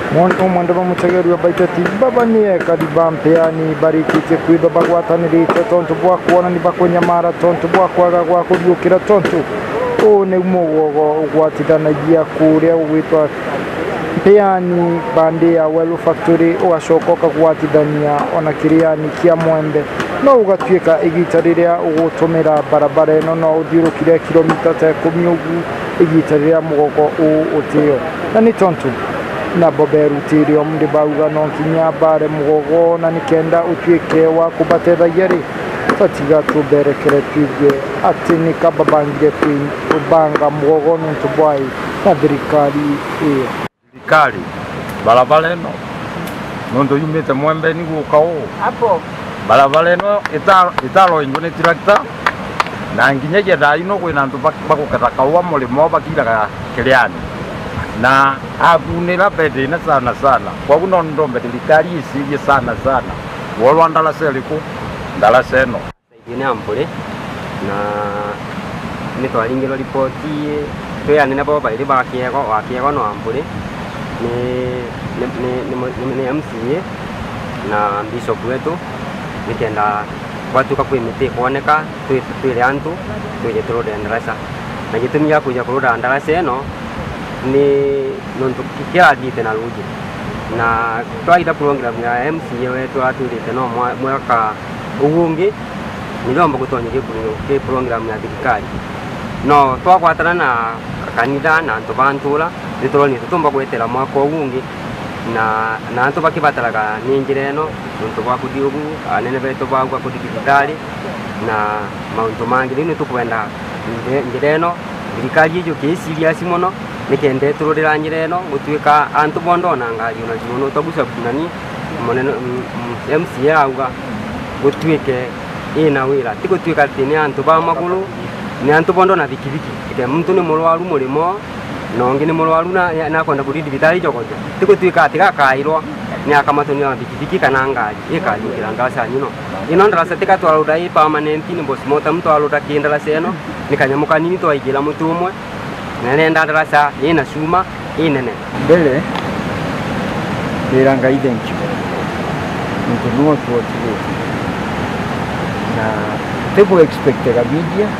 Mwanto mwandaba mutegeri wabaitati baba niye kadiba mpeani barikike kwido bagwatanirite tonto bwakuona ni bakonyamara tonto bwakwaga gwakubyukira tonto one umugogo ugwatidanagia kuria ugwitwa mpeani bandi ya Welu Factory ugashokoka gwatidania ona kiriani kia mwembe no ugatwika igita riria ugutumira barabara eno no uthirukire kilomita 10 ugu igita riria mugogo utiyo na ni tonto na boberu tirio mndi bauga no kinya bare mugogo na nikenda utwike wa kubatera yeri fatiga tuberekere twige ati nikababangire kubanga mugogo ntubwai na dirikali barabara eno nondo yumete mwembe ni gukao hapo barabara eno italo ingone tractor na nginyeje daino kwina ndu bakukata wa mulimo bakira kiliani na akunira bedena sana kwa kuno ndombe dirikali isije sana wolwa ndala seliku ndala seno ine ampole na nito alingiro ripoti tuyane nabo bairi wakiego no ampole ni MCA na bishop wetu nikenda watuka kwimite kuoneka twire antu tuje turode ndarasa na gitumia kuja kuroda ndarasa eno ni nonto kikia dite na luji na twaida program ya MCA wetu atulite no mwaka ugungi nilomba gutonya ke program ya dirikali no twakwatana na kanida na antu bantula nitoroni tutumba gwetera mwaka ugungi na antu bakibataraga ninjire eno nonto bakudiugu anene beto bagwa kudi digitali na mauntu mangi ni tukwenda njire eno dirikali jo ke serious mono nikende tururira njire eno gutwika antu bondo na ngari una juno tobusa kunani moneno MCA auga gutwike ina wira tikutwika tini antu ba magulu ni antu bondo na bikibiki ite muntu ni mulwaru mulimo nongi ni mulwaru na kwenda kudi digitali jokojo tikutwika atika kairwa ni akamatoni ya bikibiki kana ngari ikajukira ngasa nyino ino ndarasa tikatwara udai permanent ni boss mota mtu aluda kindala seno nikanyamuka nini to aigira mutu umwe nenda ndarasa ina shuma inene mbele niranga idenki ntunuo tuotile na tebo expectera media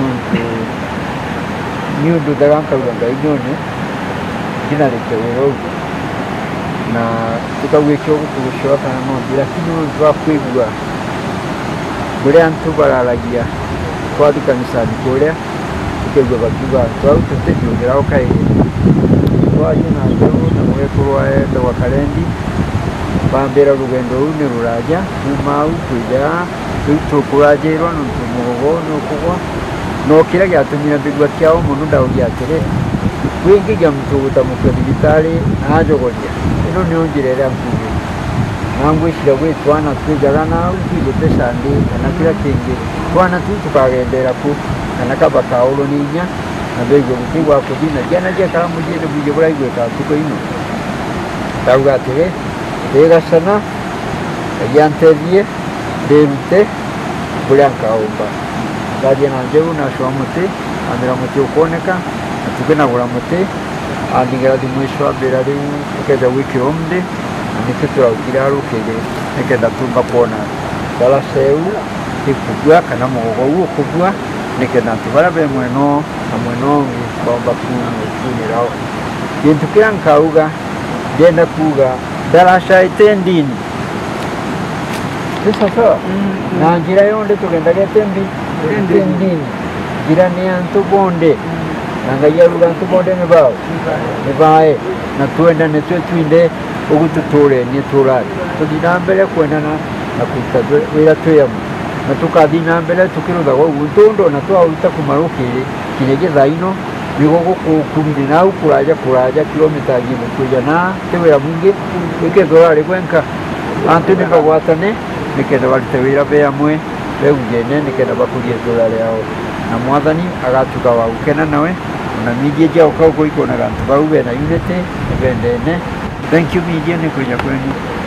nyundo daganka uranga inyone kina lekero na tukawekyo kushota no bila kinu twakwigwa bure antu bararagia kwa dikanisani kule kugwa bakiba twautate byongera okaye twaje na ndio na mwekurwa enda wakalendi bambera rugendo rune ruraja kumau kuja tutukurajerwa no tumugogo no kugwa no kira gyatumira bigwa kyao munu ndawuya tere wingi gamtuta mukadibitali ajogoja ino nyongerera mkubi nangwe shira gwe twana twejagana ukije pesande na kira kingi twana tukagendera ku anakaba kaulo ninya abego mukigwa kudina jana je karamu je buje buraigwe ka tuko ino tauga tere tega sana yanterie derute bulanka omba baje na jeru na shwamote amira mote ukoneka tukena buramote andingera di mwisho abirari keda wiki omde nikitwa ukiraru kege nekeda tumba kona dala seu tikugwa kana mugogo uwo kugwa nikenda tubarabe mweno bomba kunirao bintu kiankauga denda kuga darasha itendini sasa na njira yonde tugenda getembi tendini jirani antu bonde nangaya ruga antu bonde ne bae na tuenda ne twinde ogututore ni turari tudinambele kwenda na kutadwe wira tweyamu na tukadina mbele tukiruda kwa utondo na twauta kumarukire kinegeza ino bigogo kubiri na kuraja kilomita gimu kuja na tewera mungi ikezora kwenka antene bagwatane nikenda balitewera beyamwe beugene nikenda bakulie dolari yao na mwathani agatuka wa ukena nawe na media jao kwa iko na gantu baube na unity bendene thank you media ni kuja kwenu